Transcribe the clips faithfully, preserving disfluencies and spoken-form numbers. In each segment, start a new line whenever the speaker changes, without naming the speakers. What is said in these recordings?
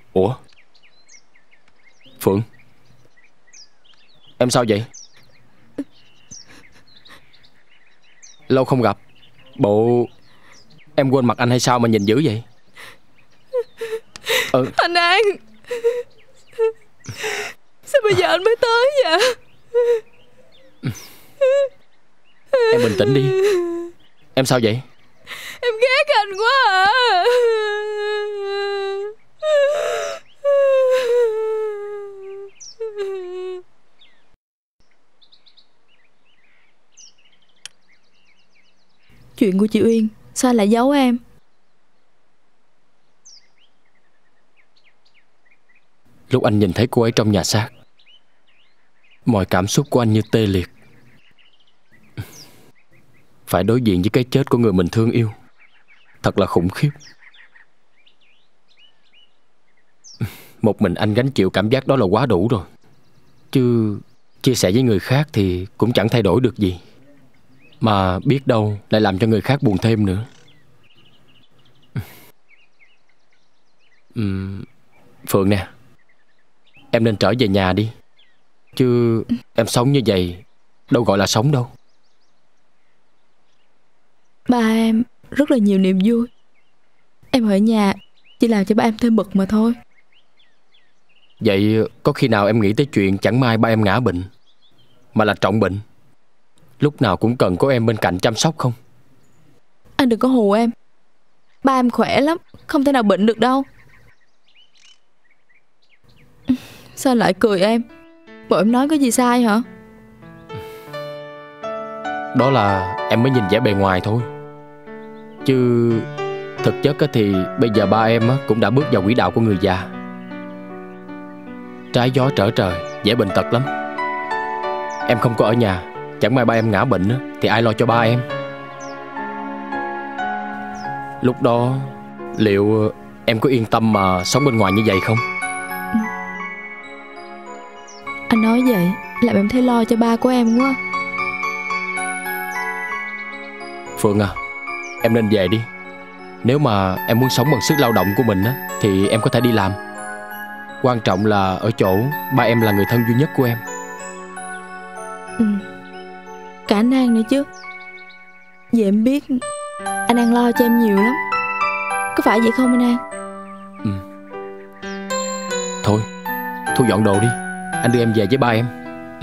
Ủa Phượng, em sao vậy? Lâu không gặp, bộ em quên mặt anh hay sao mà nhìn dữ vậy? Ờ,
Anh An, sao bây giờ anh mới tới vậy?
em bình tĩnh đi. Em sao vậy?
Em ghét anh quá à. Chuyện của chị Uyên sao anh lại giấu em?
Lúc anh nhìn thấy cô ấy trong nhà xác, mọi cảm xúc của anh như tê liệt. Phải đối diện với cái chết của người mình thương yêu, thật là khủng khiếp. Một mình anh gánh chịu cảm giác đó là quá đủ rồi, chứ chia sẻ với người khác thì cũng chẳng thay đổi được gì, mà biết đâu lại làm cho người khác buồn thêm nữa. uhm, Phượng nè, em nên trở về nhà đi. Chứ em sống như vậy đâu gọi là sống đâu.
Ba em rất là nhiều niềm vui. Em ở nhà chỉ làm cho ba em thêm bực mà thôi.
Vậy có khi nào em nghĩ tới chuyện chẳng may ba em ngã bệnh, mà là trọng bệnh, lúc nào cũng cần có em bên cạnh chăm sóc không?
Anh đừng có hù em. Ba em khỏe lắm, không thể nào bệnh được đâu. Sao anh lại cười em? Bộ em nói có gì sai hả?
Đó là em mới nhìn vẻ bề ngoài thôi, chứ thực chất thì bây giờ ba em cũng đã bước vào quỹ đạo của người già. Trái gió trở trời, dễ bệnh tật lắm. Em không có ở nhà, chẳng may ba em ngã bệnh thì ai lo cho ba em? Lúc đó liệu em có yên tâm mà sống bên ngoài như vậy không?
Anh nói vậy làm em thấy lo cho ba của em quá.
Phượng à, em nên về đi. Nếu mà em muốn sống bằng sức lao động của mình á, thì em có thể đi làm. Quan trọng là ở chỗ ba em là người thân duy nhất của em.
Ừ. Cả anh An nữa chứ. Vậy em biết anh An lo cho em nhiều lắm, có phải vậy không anh An?
Ừ. Thôi, thu dọn đồ đi, anh đưa em về với ba em.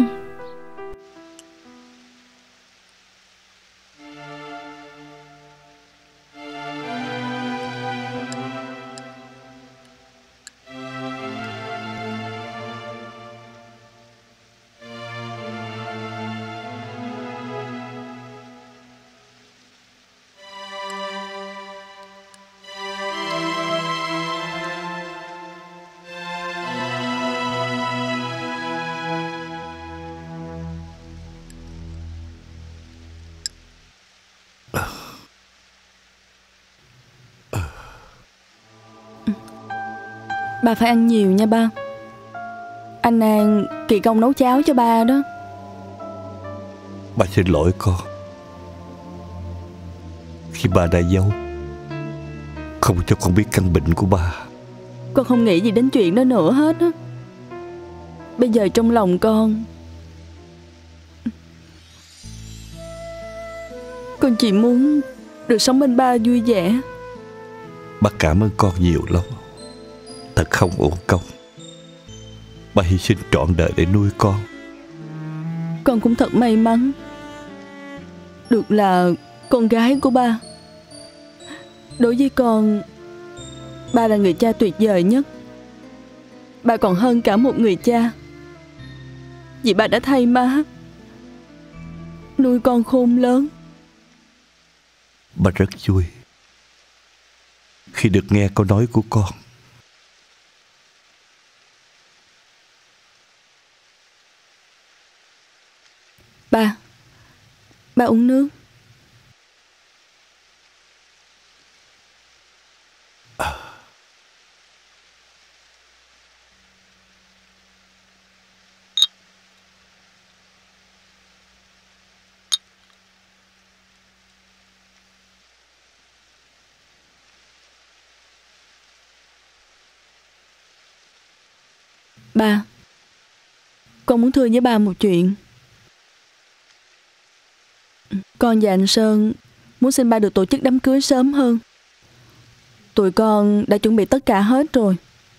Ba phải ăn nhiều nha ba. Anh An kỳ công nấu cháo cho ba đó.
Ba xin lỗi con, khi ba đã giấu, không cho con biết căn bệnh của ba.
Con không nghĩ gì đến chuyện đó nữa hết á. Bây giờ trong lòng con Con chỉ muốn được sống bên ba vui vẻ.
Ba cảm ơn con nhiều lắm, thật không uổng công. Ba hy sinh trọn đời để nuôi con.
Con cũng thật may mắn được là con gái của ba. Đối với con, ba là người cha tuyệt vời nhất. Ba còn hơn cả một người cha, vì ba đã thay má nuôi con khôn lớn.
Ba rất vui khi được nghe câu nói của con.
Ba, ba uống nước. Ba, con muốn thưa với ba một chuyện. Con và anh Sơn muốn xin ba được tổ chức đám cưới sớm hơn. Tụi con đã chuẩn bị tất cả hết rồi.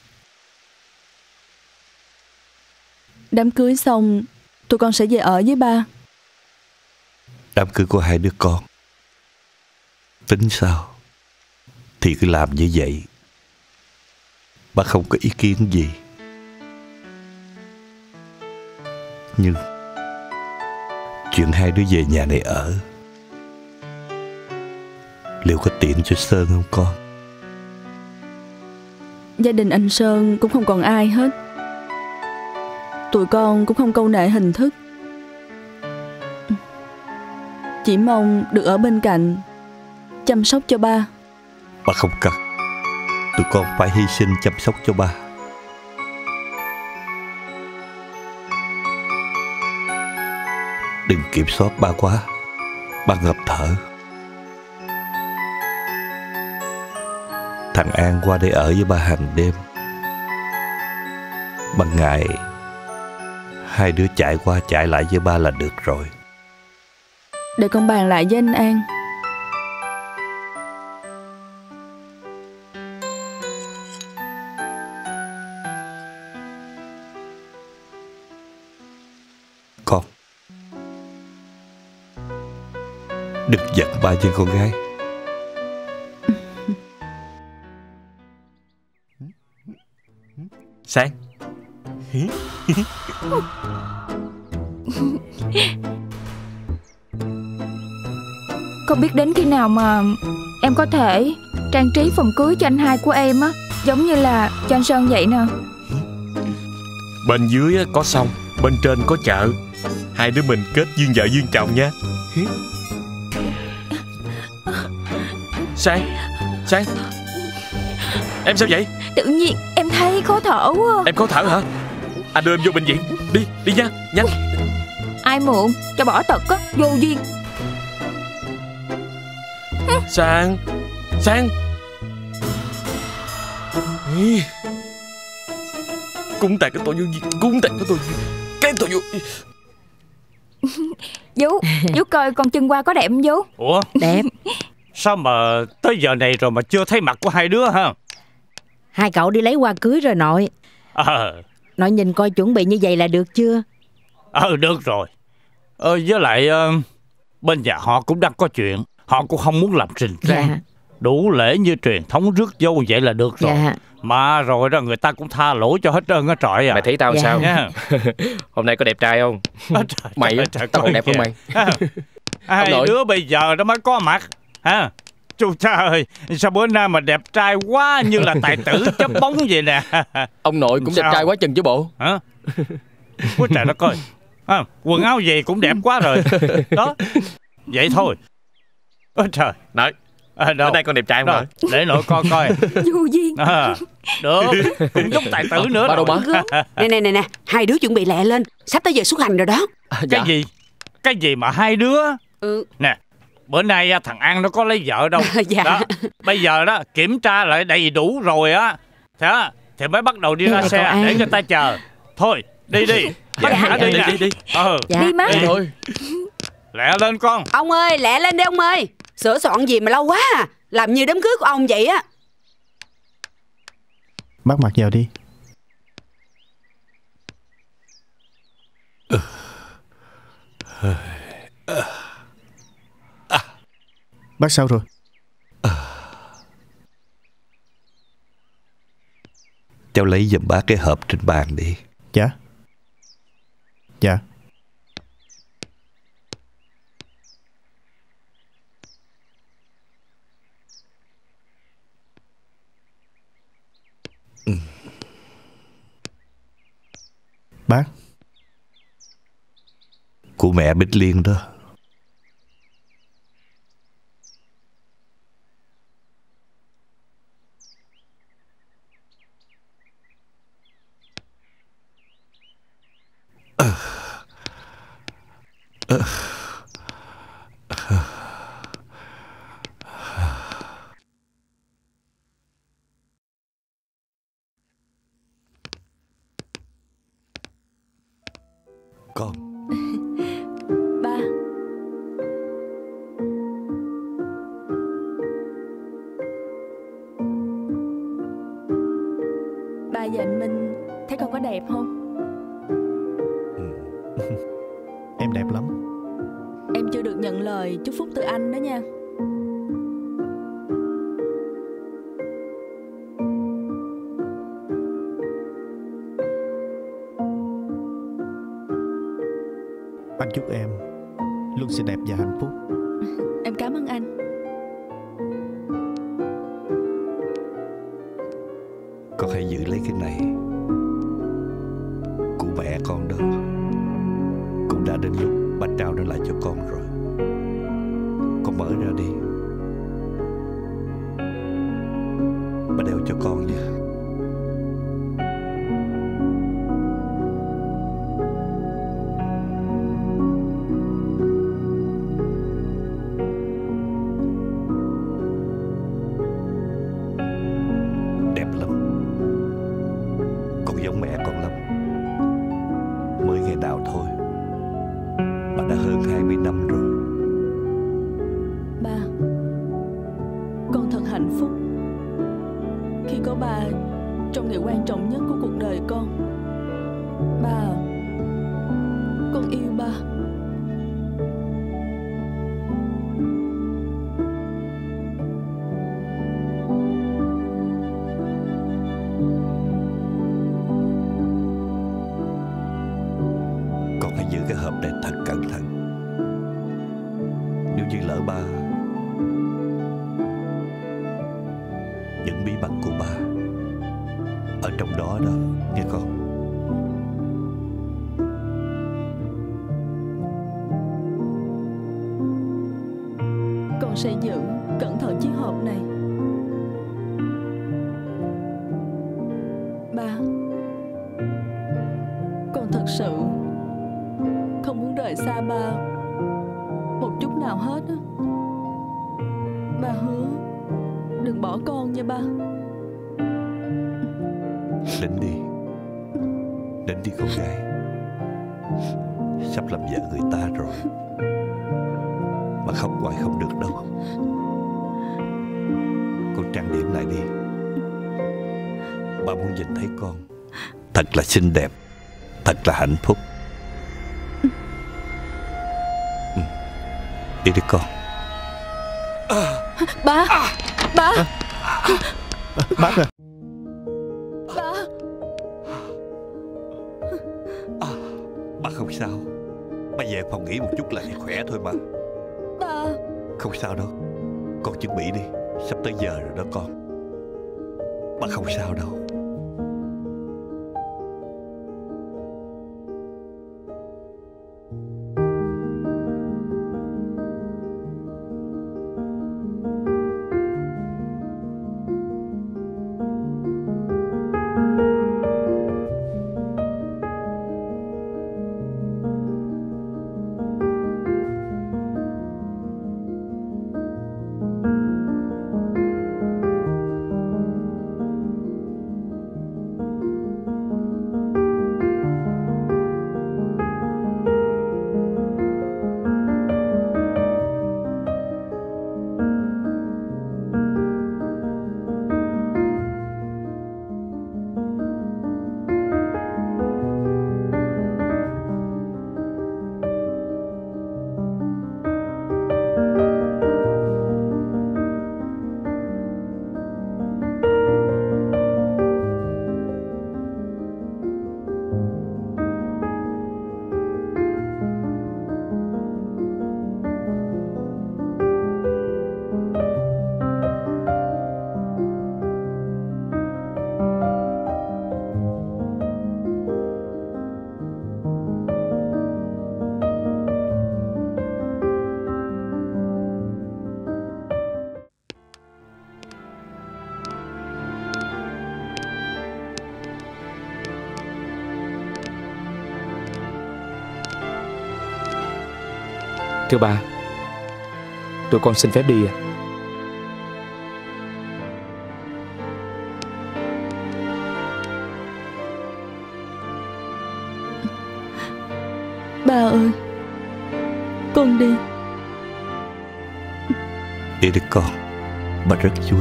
Đám cưới xong, tụi con sẽ về ở với ba.
Đám cưới của hai đứa con, tính sao thì cứ làm như vậy. Ba không có ý kiến gì. Nhưng chuyện hai đứa về nhà này ở, liệu có tiện cho Sơn không con?
Gia đình anh Sơn cũng không còn ai hết. Tụi con cũng không câu nệ hình thức. Chỉ mong được ở bên cạnh, chăm sóc cho ba.
Ba không cần. Tụi con phải hy sinh chăm sóc cho ba. Đừng kiểm soát ba quá, ba ngập thở. Thằng An qua đây ở với ba hàng đêm. Ban ngày hai đứa chạy qua chạy lại với ba là được rồi.
Để con bàn lại với anh An.
Con đừng giận ba nha con gái.
Sang.
Không biết đến khi nào mà em có thể trang trí phòng cưới cho anh hai của em á, giống như là cho anh Sơn vậy nè.
Bên dưới có sông, bên trên có chợ. Hai đứa mình kết duyên vợ duyên chồng nha. Sang, Sang, em sao vậy?
Tự nhiên em thấy khó thở quá.
Em khó thở hả? Anh đưa em vô bệnh viện. Đi, đi nha, nhanh.
Ai mượn, cho bỏ tật á, vô duyên.
Sang, Sang. Ý. Cúng tại cái tội vô duyên, cúng tại cái tội vô cái tội vô.
Vú, vú coi con chân qua có đẹp không vú?
Ủa?
Đẹp.
Sao mà tới giờ này rồi mà chưa thấy mặt của hai đứa ha?
Hai cậu đi lấy hoa cưới rồi nội.
Ờ.
Nội nhìn coi chuẩn bị như vậy là được chưa?
Ờ được rồi. Ờ với lại uh, bên nhà họ cũng đang có chuyện. Họ cũng không muốn làm rình rang. Dạ. Đủ lễ như truyền thống rước dâu vậy là được rồi. Dạ. Mà rồi đó người ta cũng tha lỗi cho hết trơn á trọi à.
Mày thấy tao dạ. sao
nha?
Hôm nay có đẹp trai không?
À, trời,
mày
trời,
á,
trời,
tao còn đẹp hơn mày.
À, hai đứa bây giờ đó mới có mặt ha. Chú cha ơi, sao bữa nay mà đẹp trai quá, như là tài tử chớp bóng vậy nè.
Ông nội cũng sao? Đẹp trai quá chừng chứ bộ.
Hả? Ôi trời đất ơi. À, quần áo gì cũng đẹp quá rồi. Đó. Vậy thôi. Ôi trời.
Nội.
À,
bữa nay con đẹp trai không rồi?
Để nội coi coi.
Vô duyên.
À, được. Cũng giống tài tử nữa.
Ba đâu má?
Nè nè nè nè, hai đứa chuẩn bị lẹ lên, sắp tới giờ xuất hành rồi đó.
À, dạ. Cái gì? Cái gì mà hai đứa?
Ừ.
Nè, bữa nay thằng An nó có lấy vợ đâu.
Dạ.
Đó, bây giờ đó kiểm tra lại đầy đủ rồi á, thế thì mới bắt đầu đi ra xe để người ta chờ. Thôi đi đi.
Dạ, dạ,
đi,
đi,
đi,
đi, đi.
Ừ.
Dạ. Đi má.
Đi thôi. Lẹ lên con.
Ông ơi, lẹ lên đi ông ơi. Sửa soạn gì mà lâu quá à. Làm như đám cưới của ông vậy á.
Bắt mặt vào đi. Bác sao rồi?
Cháu lấy giùm bác cái hộp trên bàn đi.
Dạ. Dạ.
Ừ.
Bác.
Của mẹ Bích Liên đó. Uh. Uh. Uh. con.
Ba. Ba và anh Minh thấy con có đẹp không?
Em đẹp lắm.
Em chưa được nhận lời chúc phúc từ anh đó nha.
Anh chúc em luôn xinh đẹp và hạnh phúc.
Em cảm ơn anh.
Con hãy giữ lấy cái này của mẹ con đó. Cũng đã đến lúc bà trao nó lại cho con rồi. Con mở ra đi. Bà đeo cho con nha. Đẹp lắm. Con giống mẹ con lắm. Mới ngày nào thôi mà đã hơn hai mươi năm rồi.
Ba, con thật hạnh phúc khi có ba trong ngày quan trọng nhất của cuộc đời con. Ba à, con yêu ba.
Con hãy giữ cái hộp này thật cẩn thận. Nếu như lỡ ba những bí mật của ba ở trong đó đó nghe con.
Con sẽ giữ cẩn thận chiếc hộp này. Ba, con thật sự không muốn rời xa ba một chút nào hết á. Ba hứa đừng bỏ con nha ba.
Đến đi. Đến đi con gái. Sắp làm vợ người ta rồi. Mà khóc hoài không được đâu. Con trang điểm lại đi. Ba muốn nhìn thấy con thật là xinh đẹp, thật là hạnh phúc. Ừ. Đi đi con.
Ba. Ba.
Bác à.
Ba.
À, ba không sao. Ba về phòng nghỉ một chút là khỏe thôi mà.
Ba.
Không sao đâu. Con chuẩn bị đi. Sắp tới giờ rồi đó con. Ba không sao đâu.
Thưa ba, tụi con xin phép đi ạ.
Ba ơi, con đi.
Đi đi con, ba rất vui.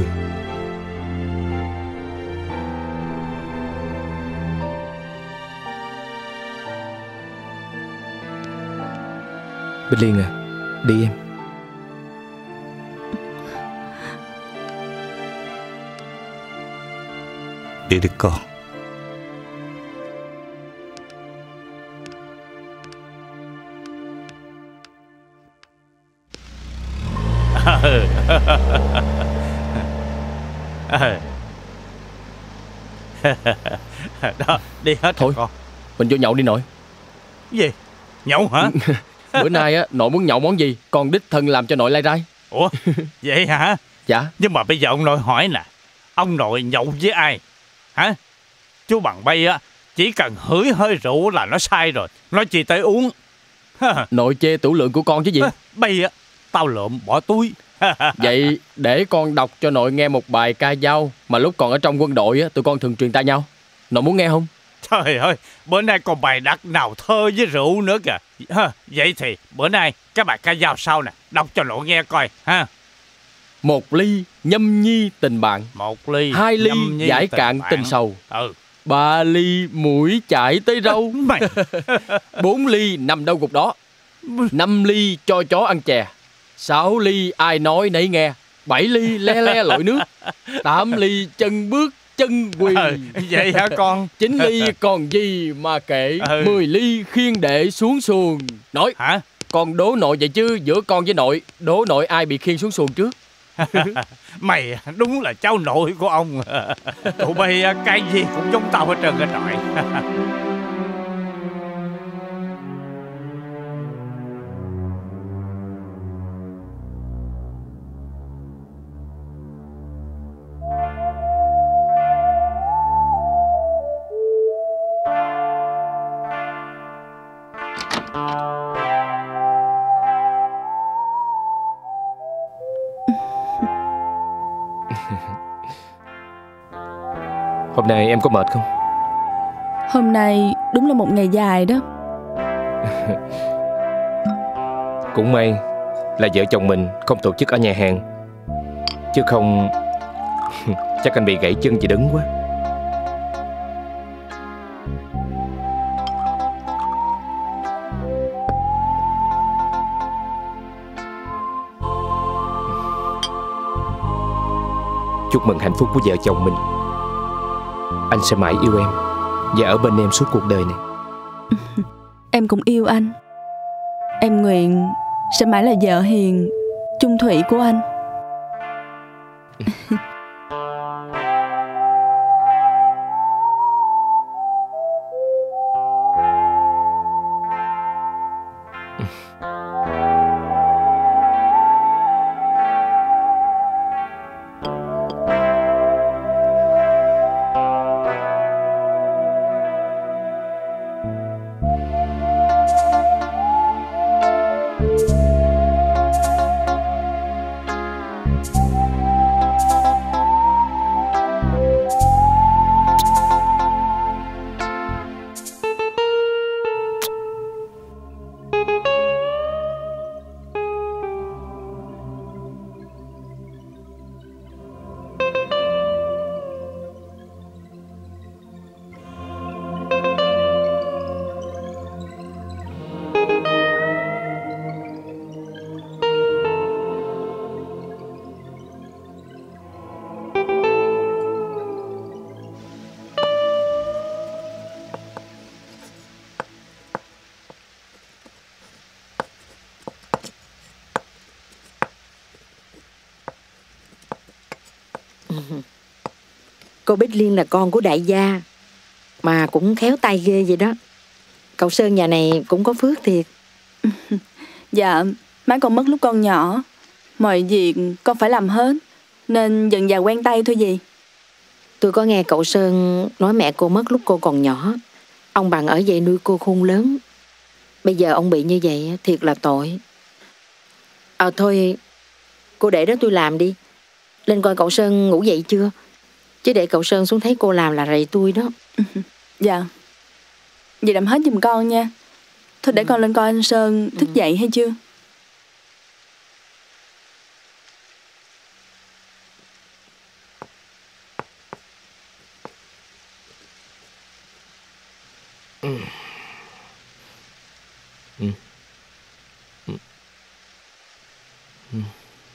Bích Liên à, đi em.
Đi đi con.
Đó, đi hết
thôi
con.
Mình vô nhậu đi nội.
Gì? Nhậu hả?
Bữa nay á nội muốn nhậu món gì con đích thân làm cho nội lai rai.
Ủa vậy hả?
Dạ.
Nhưng mà bây giờ ông nội hỏi nè, ông nội nhậu với ai hả? Chú Bằng Bay á chỉ cần hửi hơi rượu là nó sai rồi, nói chi tới uống.
Nội chê tửu lượng của con chứ gì.
Bay á tao lượm bỏ túi.
Vậy để con đọc cho nội nghe một bài ca dao mà lúc còn ở trong quân đội á tụi con thường truyền tai nhau. Nội muốn nghe không?
Trời ơi, bữa nay còn bài đặt nào thơ với rượu nữa kìa. Vậy thì bữa nay cái bài ca dao sau nè, đọc cho nội nghe coi ha.
Một ly nhâm nhi tình bạn,
một ly
hai ly giải cạn tình sầu,
ừ.
ba ly mũi chải tới râu,
mày
bốn ly nằm đâu gục đó, năm ly cho chó ăn chè, sáu ly ai nói nấy nghe, bảy ly le le lội nước, tám ly chân bước chân quỳ.
Ừ, vậy hả con?
Chín ly còn gì mà kể,
ừ.
mười ly khiêng đệ xuống xuồng. Nói
hả? Con
đố nội vậy chứ giữa con với nội, đố nội ai bị khiêng xuống xuồng trước?
Mày đúng là cháu nội của ông. Tụi bay cái gì cũng giống tao hết trơn á trời.
Hôm nay em có mệt không?
Hôm nay đúng là một ngày dài đó.
Cũng may là vợ chồng mình không tổ chức ở nhà hàng, chứ không chắc anh bị gãy chân vì đứng quá. Chúc mừng hạnh phúc của vợ chồng mình. Anh sẽ mãi yêu em và ở bên em suốt cuộc đời này.
Em cũng yêu anh. Em nguyện sẽ mãi là vợ hiền, chung thủy của anh.
Cô Bích Liên là con của đại gia, mà cũng khéo tay ghê vậy đó. Cậu Sơn nhà này cũng có phước thiệt.
Dạ, má con mất lúc con nhỏ, mọi việc con phải làm hết, nên dần dà quen tay thôi gì.
Tôi có nghe cậu Sơn nói mẹ cô mất lúc cô còn nhỏ, ông Bằng ở vậy nuôi cô khôn lớn. Bây giờ ông bị như vậy thiệt là tội. À thôi, cô để đó tôi làm đi. Lên coi cậu Sơn ngủ dậy chưa, chứ để cậu Sơn xuống thấy cô làm là rầy tôi đó.
Dạ. Vậy làm hết giùm con nha. Thôi để con lên coi anh Sơn thức dậy hay chưa.
Ừ. Ừ. Ừ. Ừ.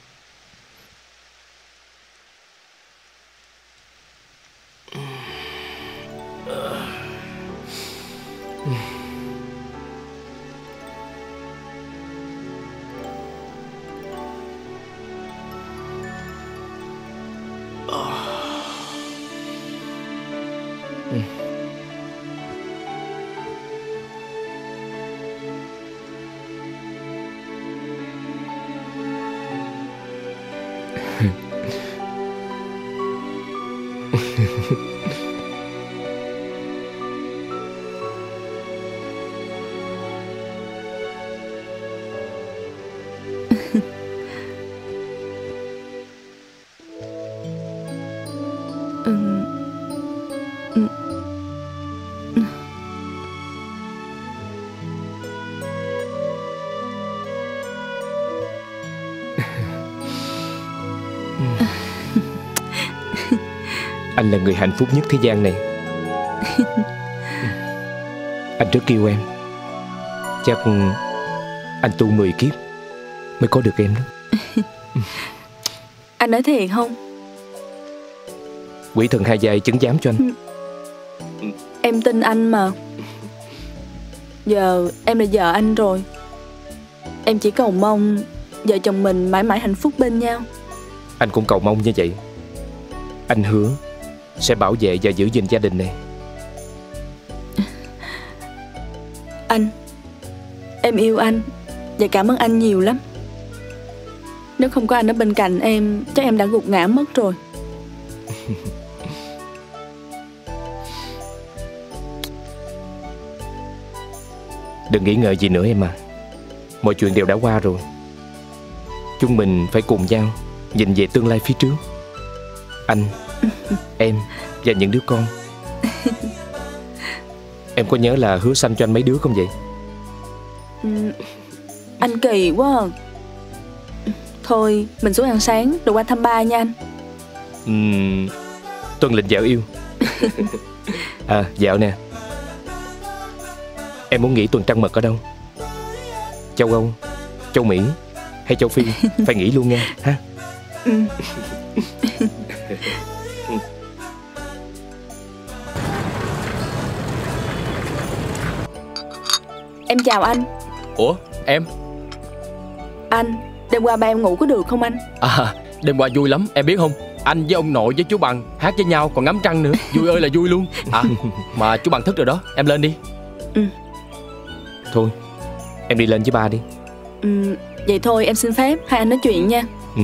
Anh là người hạnh phúc nhất thế gian này. Anh rất yêu em. Chắc anh tu mười kiếp mới có được em đó.
Anh nói thiệt không?
Quỷ thần hai vai chứng giám cho anh.
Em tin anh mà. Giờ em là vợ anh rồi. Em chỉ cầu mong vợ chồng mình mãi mãi hạnh phúc bên nhau.
Anh cũng cầu mong như vậy. Anh hứa sẽ bảo vệ và giữ gìn gia đình này.
Anh, em yêu anh và cảm ơn anh nhiều lắm. Nếu không có anh ở bên cạnh em, chắc em đã gục ngã mất rồi.
Đừng nghĩ ngợi gì nữa em à. Mọi chuyện đều đã qua rồi. Chúng mình phải cùng nhau nhìn về tương lai phía trước. Anh, em và những đứa con. Em có nhớ là hứa sanh cho anh mấy đứa không vậy?
Ừ, anh kỳ quá à. Thôi mình xuống ăn sáng rồi qua thăm ba nha anh.
uhm, Tuân lệnh vợ yêu. À dạo nè, em muốn nghỉ tuần trăng mật ở đâu? Châu Âu, châu Mỹ hay châu Phi? Phải nghỉ luôn nha ha.
Ừ. Em chào anh.
Ủa em?
Anh, đêm qua ba em ngủ có được không anh?
À, đêm qua vui lắm, em biết không? Anh với ông nội với chú Bằng hát với nhau còn ngắm trăng nữa. Vui ơi là vui luôn. À, mà chú Bằng thức rồi đó, em lên đi.
Ừ.
Thôi, em đi lên với ba đi.
Ừ, vậy thôi em xin phép, hai anh nói chuyện nha.
Ừ.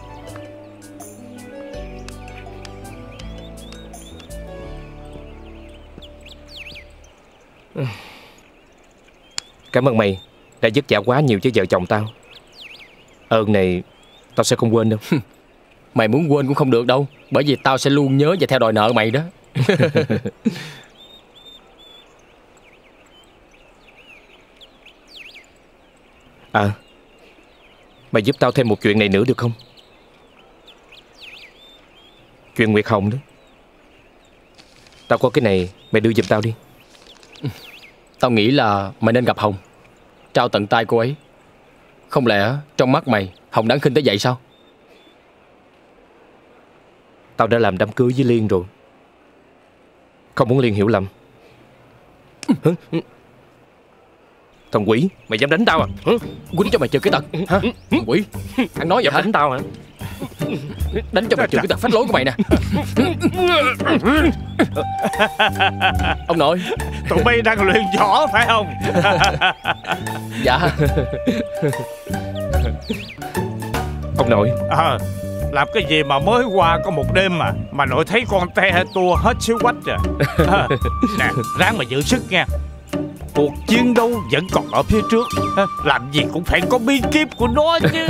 Cảm ơn mày đã vất vả quá nhiều với vợ chồng tao. Ơn này tao sẽ không quên đâu.
Mày muốn quên cũng không được đâu, bởi vì tao sẽ luôn nhớ và theo đòi nợ mày đó.
À, mày giúp tao thêm một chuyện này nữa được không? Chuyện Nguyệt Hồng đó. Tao có cái này, mày đưa giùm tao đi.
Tao nghĩ là mày nên gặp Hồng, trao tận tay cô ấy. Không lẽ trong mắt mày Hồng đáng khinh tới vậy sao?
Tao đã làm đám cưới với Liên rồi. Không muốn Liên hiểu lầm. Thằng quỷ, mày dám đánh tao à?
Quýnh cho mày trừ cái tật hả? Thằng quỷ, ăn nói vậy
dám
hả?
Đánh tao hả?
Đánh cho mày trừ cái tật phách lối của mày nè. Ông nội,
tụi bay đang luyện võ phải không?
dạ.
Ông nội.
À, làm cái gì mà mới qua có một đêm mà Mà nội thấy con te tua hết xíu quách rồi. À, nè, ráng mà giữ sức nha. Cuộc chiến đấu vẫn còn ở phía trước. À, làm gì cũng phải có bí kíp của nó chứ.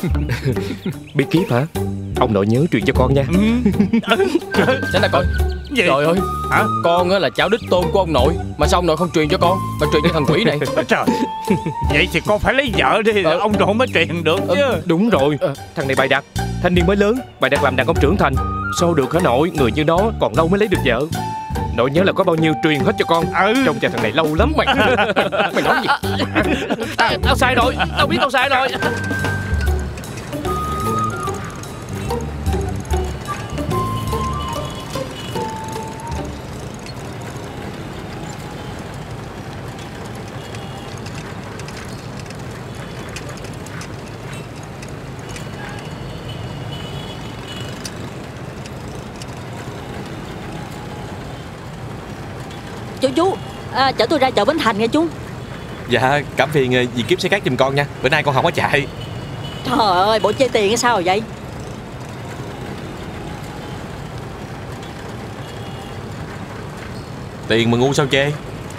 Bí kíp hả? Ông nội nhớ truyền cho con nha.
Sẽ là coi.
gì?
Trời ơi,
hả?
Con á là cháu đích tôn của ông nội, mà sao ông nội không truyền cho con mà truyền cho thằng quỷ này?
Trời, vậy thì con phải lấy vợ đi, ờ. ông nội mới truyền được chứ.
ờ, Đúng rồi, ờ. Thằng này bày đặt. Thanh niên mới lớn, bày đặt làm đàn ông trưởng thành. Sao được hả nội? Người như nó còn lâu mới lấy được vợ. Nội nhớ là có bao nhiêu truyền hết cho con.
Ừ.
Trông chờ thằng này lâu lắm mày. Mày nói gì? À, tao sai rồi, tao biết tao sai rồi.
Chú chú à, chở tôi ra chợ Bến Thành nghe chú.
Dạ cảm phiền dì kiếm xe cát giùm con nha. Bữa nay con không có chạy.
Trời ơi, bộ chơi tiền hay sao rồi vậy?
Tiền mà ngu sao chê.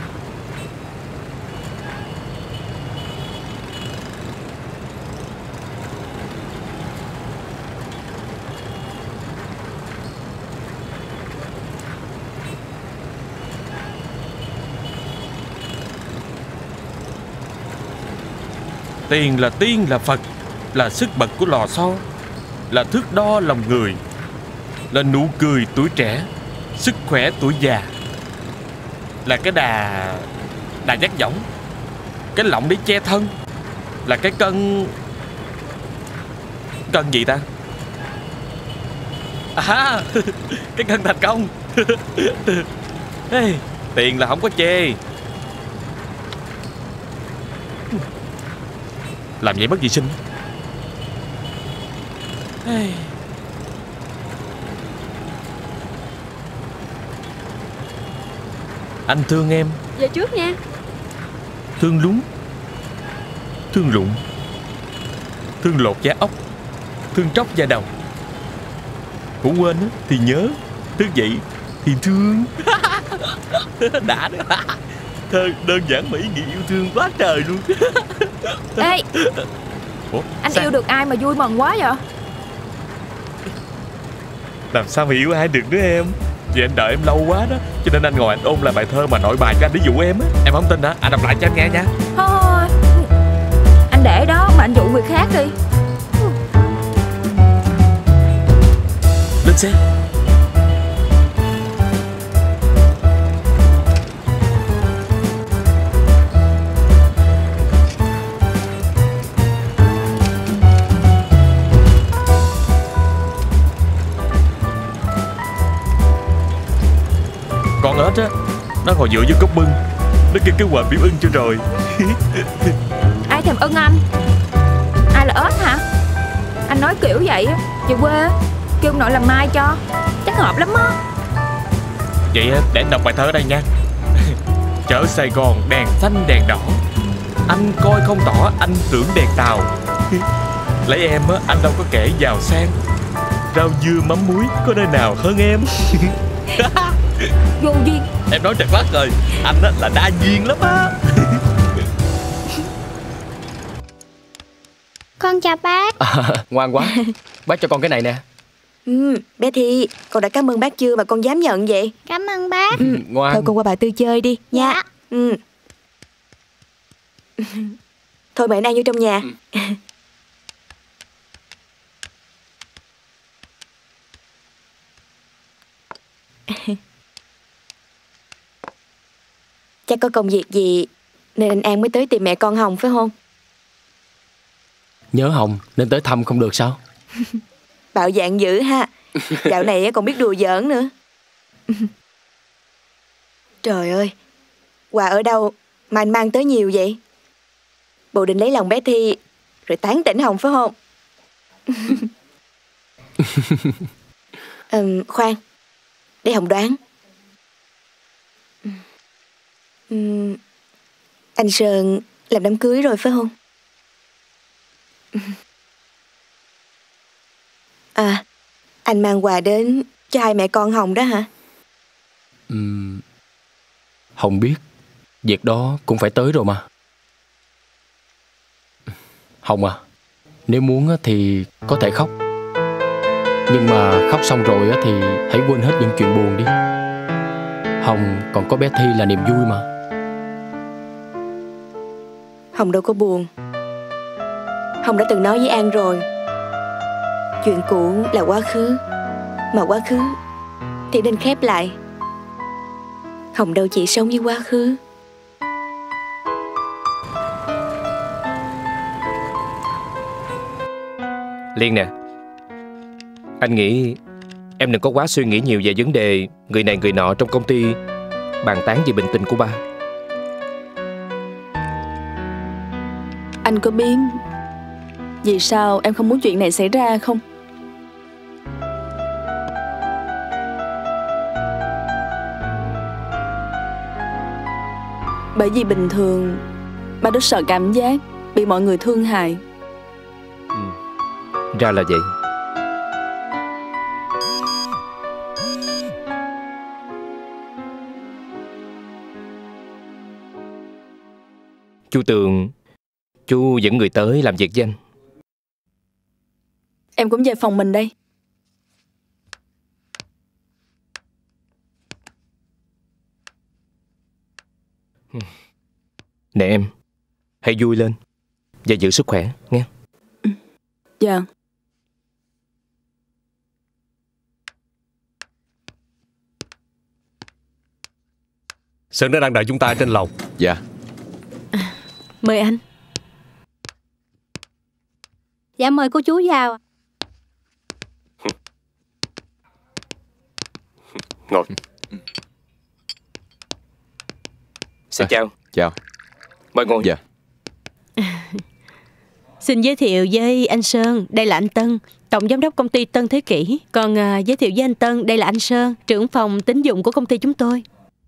Tiền là tiên là Phật, là sức bật của lò xo, là thước đo lòng người, là nụ cười tuổi trẻ, sức khỏe tuổi già, là cái đà đà dắt võng, cái lọng để che thân, là cái cân cân gì ta? À, cái cân thành công. Hey, tiền là không có chê. Làm vậy mất vệ sinh. Hey. Anh thương em.
Về trước nha.
Thương lún, thương rụng, thương lột da ốc, thương tróc da đầu. Ngủ quên thì nhớ, thức dậy thì thương. Đã đó. Thơ đơn giản mà ý nghĩa yêu thương quá trời luôn.
Ê,
ủa,
anh
sao?
yêu được ai mà vui mừng quá vậy?
Làm sao mà yêu ai được nữa em. Vì anh đợi em lâu quá đó, cho nên anh ngồi anh ôn lại bài thơ mà nội bài cho anh để dụ em á. Em không tin hả? Anh đọc lại cho anh nghe nha.
Thôi, anh để đó mà anh dụ người khác đi.
Lên xe. Con ếch á, nó ngồi dựa vô cốc bưng, nó kêu cái quà biểu ưng cho rồi.
Ai thèm ưng anh? Ai là ếch hả? Anh nói kiểu vậy á, về quê kêu ông nội làm mai cho, chắc hợp lắm á.
Vậy để anh đọc bài thơ ở đây nha. Chợ Sài Gòn đèn xanh đèn đỏ, anh coi không tỏ anh tưởng đèn tàu. Lấy em á, anh đâu có kể giàu sang, rau dưa mắm muối có nơi nào hơn em.
Vô duyên.
Em nói chật lắc rồi. Anh á là đa duyên lắm á.
Con chào bác.
À, ngoan quá. Bác cho con cái này nè.
Ừ, bé Thi, con đã cảm ơn bác chưa mà con dám nhận vậy?
Cảm ơn bác.
Ừ,
ngoan.
Thôi con qua bà Tư chơi đi nha.
Dạ.
Ừ. Thôi mời anh An vô trong nhà. Ừ. Chắc có công việc gì nên anh An mới tới tìm mẹ con Hồng phải không?
Nhớ Hồng nên tới thăm không được sao?
Bạo dạn dữ ha. Dạo này còn biết đùa giỡn nữa. Trời ơi, quà ở đâu mà anh mang tới nhiều vậy? Bộ định lấy lòng bé Thi rồi tán tỉnh Hồng phải không? um, Khoan, để Hồng đoán. um, Anh Sơn làm đám cưới rồi phải không? À, anh mang quà đến cho hai mẹ con Hồng đó hả?
uhm, Hồng biết việc đó cũng phải tới rồi mà. Hồng à, nếu muốn thì có thể khóc, nhưng mà khóc xong rồi thì hãy quên hết những chuyện buồn đi. Hồng còn có bé Thi là niềm vui mà.
Hồng đâu có buồn. Hồng đã từng nói với An rồi, chuyện cũ là quá khứ, mà quá khứ thì nên khép lại. Hồng đâu chỉ sống với quá khứ.
Liên nè, anh nghĩ em đừng có quá suy nghĩ nhiều về vấn đề người này người nọ trong công ty bàn tán về bệnh tình của ba.
Anh có biết vì sao em không muốn chuyện này xảy ra không? Bởi vì bình thường ba rất sợ cảm giác bị mọi người thương hại.
Ừ, ra là vậy. Chú Tường, chú dẫn người tới làm việc với anh.
Em cũng về phòng mình đây.
Nè em, hãy vui lên và giữ sức khỏe nghe.
Ừ. Dạ.
Sơn nó đang đợi chúng ta trên lầu.
Dạ.
À, mời anh. Dạ mời cô chú vào.
Ngồi.
Xin à, chào.
Chào.
Mời ngồi.
Dạ.
Xin giới thiệu với anh Sơn, đây là anh Tân, tổng giám đốc công ty Tân Thế Kỷ. Còn à, giới thiệu với anh Tân, đây là anh Sơn, trưởng phòng tín dụng của công ty chúng tôi.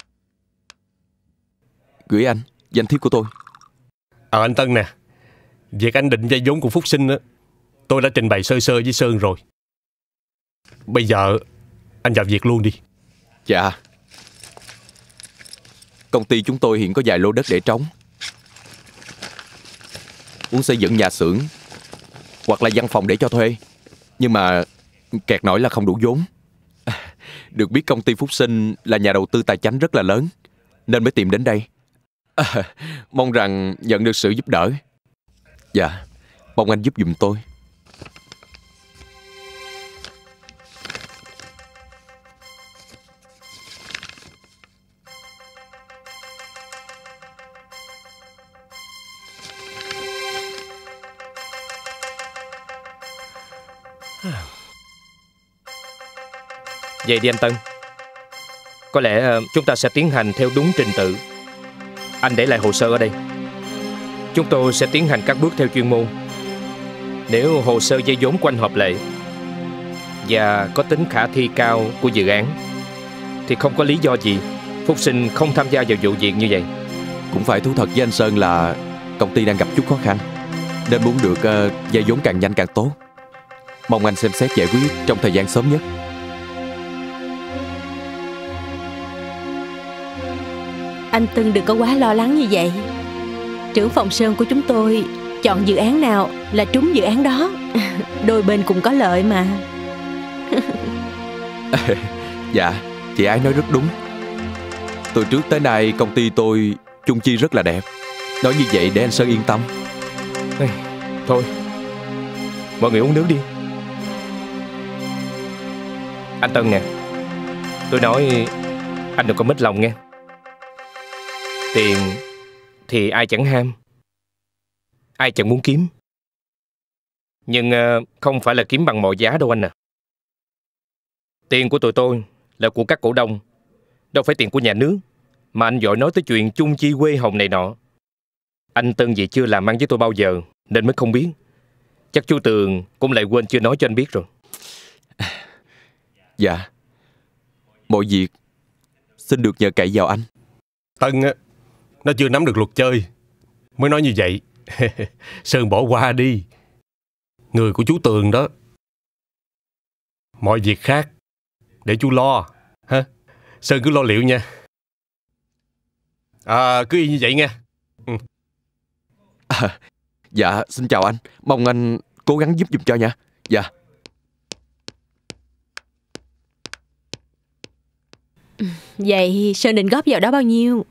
Gửi anh danh thiếp của tôi.
Ờ à, anh Tân nè, việc anh định vay vốn của Phúc Sinh á, tôi đã trình bày sơ sơ với Sơn rồi. Bây giờ anh vào việc luôn đi.
Dạ. Công ty chúng tôi hiện có vài lô đất để trống, muốn xây dựng nhà xưởng hoặc là văn phòng để cho thuê, nhưng mà kẹt nổi là không đủ vốn. Được biết công ty Phúc Sinh là nhà đầu tư tài chánh rất là lớn, nên mới tìm đến đây. À, mong rằng nhận được sự giúp đỡ. Dạ, mong anh giúp giùm tôi.
Vậy đi anh Tân, có lẽ chúng ta sẽ tiến hành theo đúng trình tự. Anh để lại hồ sơ ở đây. Chúng tôi sẽ tiến hành các bước theo chuyên môn. Nếu hồ sơ vay vốn của anh hợp lệ và có tính khả thi cao của dự án thì không có lý do gì Phúc Sinh không tham gia vào vụ việc như vậy.
Cũng phải thú thật với anh Sơn là công ty đang gặp chút khó khăn, nên muốn được uh, vay vốn càng nhanh càng tốt. Mong anh xem xét giải quyết trong thời gian sớm nhất.
Anh Tân đừng có quá lo lắng như vậy. Trưởng phòng Sơn của chúng tôi chọn dự án nào là trúng dự án đó. Đôi bên cùng có lợi mà.
Dạ, chị Ái nói rất đúng. Từ trước tới nay công ty tôi chung chi rất là đẹp. Nói như vậy để anh Sơn yên tâm.
Thôi, mọi người uống nước đi. Anh Tân nè, tôi nói anh đừng có mít lòng nghe. Tiền thì ai chẳng ham, ai chẳng muốn kiếm, nhưng uh, không phải là kiếm bằng mọi giá đâu anh à. Tiền của tụi tôi là của các cổ đông, đâu phải tiền của nhà nước. Mà anh vội nói tới chuyện chung chi quê hồng này nọ. Anh Tân vì chưa làm ăn với tôi bao giờ nên mới không biết. Chắc chú Tường cũng lại quên chưa nói cho anh biết rồi.
Dạ, mọi việc xin được nhờ cậy vào anh.
Tân á, nó chưa nắm được luật chơi mới nói như vậy. Sơn bỏ qua đi. Người của chú Tường đó. Mọi việc khác để chú lo ha. Sơn cứ lo liệu nha. À, cứ y như vậy nha. Ừ.
À, dạ, xin chào anh. Mong anh cố gắng giúp giùm cho nha. Dạ.
Vậy Sơn định góp vào đó bao nhiêu?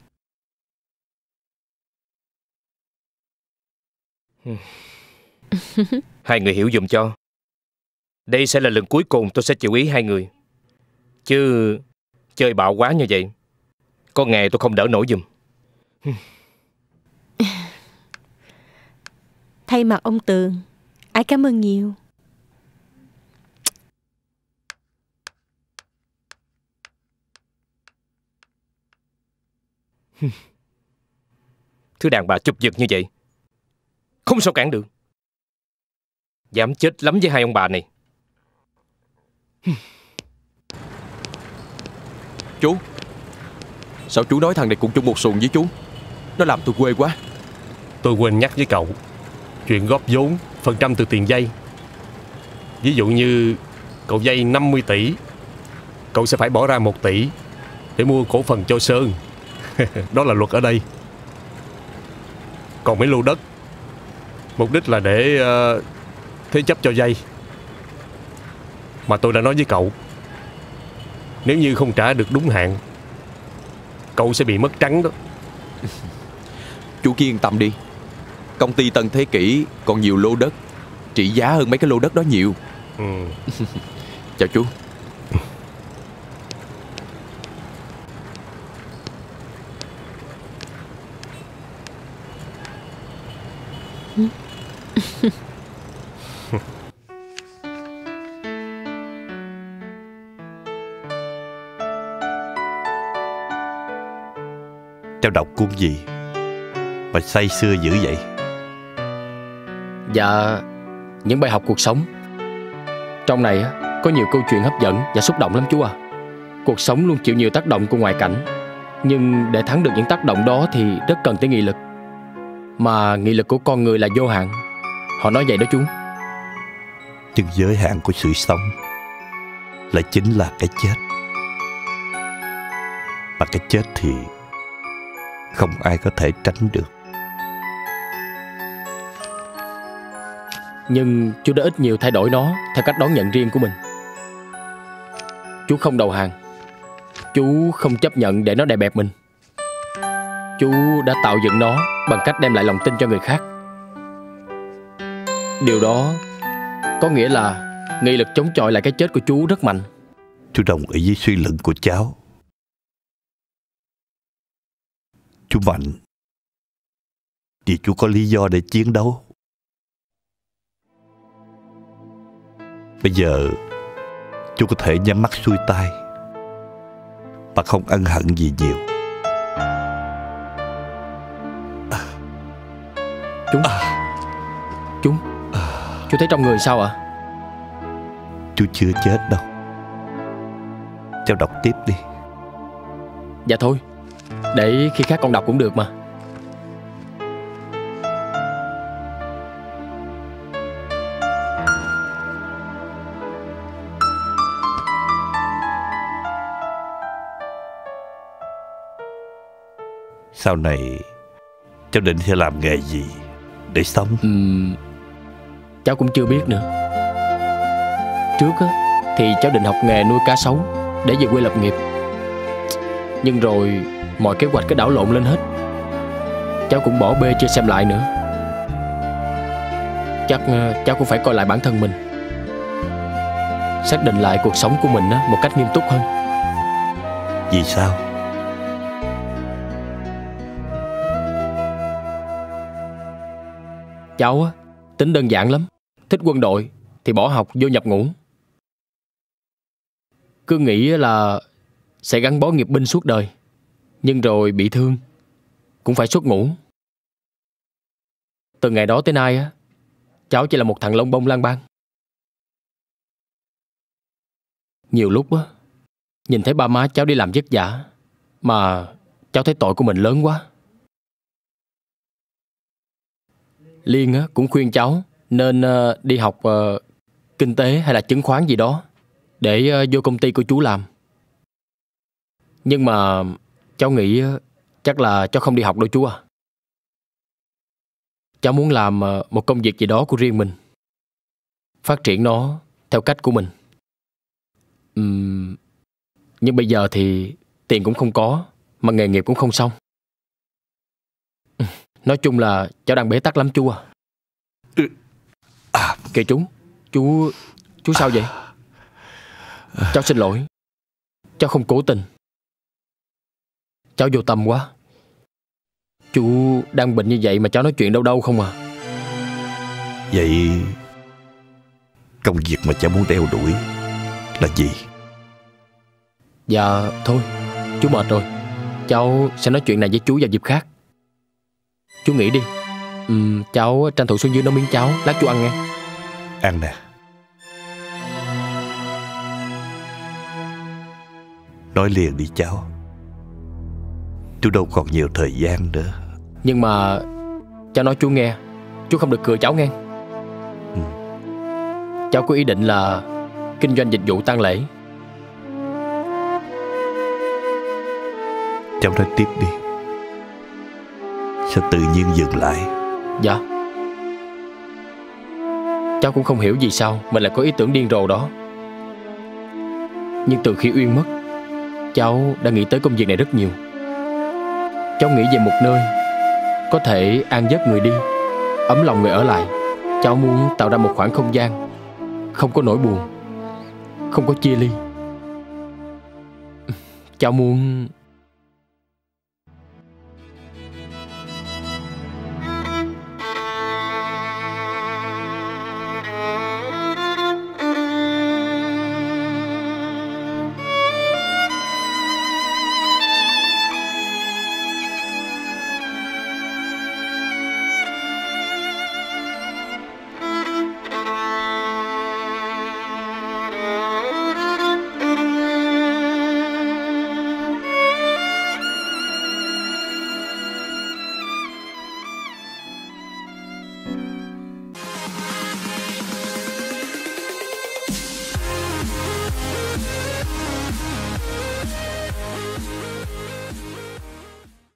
Hai người hiểu giùm cho. Đây sẽ là lần cuối cùng tôi sẽ chịu ý hai người. Chứ chơi bạo quá như vậy, có ngày tôi không đỡ nổi giùm.
Thay mặt ông Tường, ái cảm ơn nhiều.
Thứ đàn bà chụp giật như vậy, không sao cản được. Dám chết lắm với hai ông bà này.
Chú, sao chú nói thằng này cùng chung một xuồng với chú? Nó làm tôi quê quá.
Tôi quên nhắc với cậu chuyện góp vốn phần trăm từ tiền vay. Ví dụ như cậu vay năm mươi tỷ, cậu sẽ phải bỏ ra một tỷ để mua cổ phần cho Sơn. Đó là luật ở đây. Còn mấy lô đất, mục đích là để uh, thế chấp cho vay. Mà tôi đã nói với cậu, nếu như không trả được đúng hạn, cậu sẽ bị mất trắng đó.
Chú cứ yên tâm đi. Công ty Tân Thế Kỷ còn nhiều lô đất trị giá hơn mấy cái lô đất đó nhiều.
Ừ.
Chào chú.
Cháu đọc cuốn gì mà say sưa dữ vậy?
Dạ, những bài học cuộc sống. Trong này có nhiều câu chuyện hấp dẫn và xúc động lắm chú à. Cuộc sống luôn chịu nhiều tác động của ngoại cảnh, nhưng để thắng được những tác động đó thì rất cần tới nghị lực. Mà nghị lực của con người là vô hạn. Họ nói vậy đó chú.
Nhưng giới hạn của sự sống là chính là cái chết. Mà cái chết thì không ai có thể tránh được.
Nhưng chú đã ít nhiều thay đổi nó theo cách đón nhận riêng của mình. Chú không đầu hàng. Chú không chấp nhận để nó đè bẹp mình. Chú đã tạo dựng nó bằng cách đem lại lòng tin cho người khác. Điều đó có nghĩa là nghị lực chống chọi lại cái chết của chú rất mạnh.
Chú đồng ý với suy luận của cháu. Chú mạnh vì chú có lý do để chiến đấu. Bây giờ chú có thể nhắm mắt xuôi tay mà không ân hận gì nhiều.
Chú Chú Chú thấy trong người sao ạ?
Chú chưa chết đâu. Cháu đọc tiếp đi.
Dạ thôi, để khi khác con đọc cũng được mà.
Sau này cháu định sẽ làm nghề gì để sống?
uhm, Cháu cũng chưa biết nữa. Trước á, thì cháu định học nghề nuôi cá sấu để về quê lập nghiệp. Nhưng rồi mọi kế hoạch cứ đảo lộn lên hết. Cháu cũng bỏ bê chưa xem lại nữa. Chắc cháu cũng phải coi lại bản thân mình, xác định lại cuộc sống của mình á, một cách nghiêm túc hơn.
Vì sao?
Cháu á, tính đơn giản lắm. Thích quân đội thì bỏ học vô nhập ngũ. Cứ nghĩ là sẽ gắn bó nghiệp binh suốt đời, nhưng rồi bị thương cũng phải xuất ngũ. Từ ngày đó tới nay á, cháu chỉ là một thằng lông bông lang bang. Nhiều lúc á, nhìn thấy ba má cháu đi làm vất vả mà cháu thấy tội của mình lớn quá. Liên á, cũng khuyên cháu nên uh, đi học uh, kinh tế hay là chứng khoán gì đó để uh, vô công ty của chú làm. Nhưng mà cháu nghĩ uh, chắc là cháu không đi học đâu chú à. Cháu muốn làm uh, một công việc gì đó của riêng mình, phát triển nó theo cách của mình. uhm, Nhưng bây giờ thì tiền cũng không có, mà nghề nghiệp cũng không xong. Nói chung là cháu đang bế tắc lắm chú à. À, kìa chú, chú, chú sao vậy? Cháu xin lỗi, cháu không cố tình. Cháu vô tâm quá. Chú đang bệnh như vậy mà cháu nói chuyện đâu đâu không à.
Vậy công việc mà cháu muốn đeo đuổi là gì?
Dạ thôi, chú mệt rồi. Cháu sẽ nói chuyện này với chú vào dịp khác. Chú nghĩ đi. uhm, Cháu tranh thủ xuống dưới nấu miếng cháo, lát chú ăn nghe.
Ăn nè. Nói liền đi cháu. Chú đâu còn nhiều thời gian nữa.
Nhưng mà cháu nói chú nghe, chú không được cười cháu nghe. ừ. Cháu có ý định là kinh doanh dịch vụ tang lễ.
Cháu nói tiếp đi. Sao tự nhiên dừng lại?
Dạ, cháu cũng không hiểu vì sao mình lại có ý tưởng điên rồ đó. Nhưng từ khi Uyên mất, cháu đã nghĩ tới công việc này rất nhiều. Cháu nghĩ về một nơi có thể an giấc người đi, ấm lòng người ở lại. Cháu muốn tạo ra một khoảng không gian không có nỗi buồn, không có chia ly. Cháu muốn